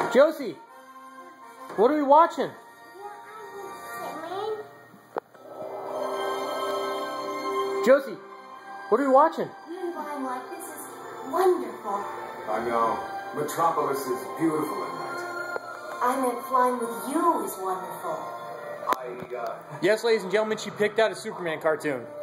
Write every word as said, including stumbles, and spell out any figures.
Josie, what are we watching? Josie, what are we watching? You and flying like this is wonderful. I know. Metropolis is beautiful at night. I meant flying with you is wonderful. I, uh... Yes, ladies and gentlemen, she picked out a Superman cartoon.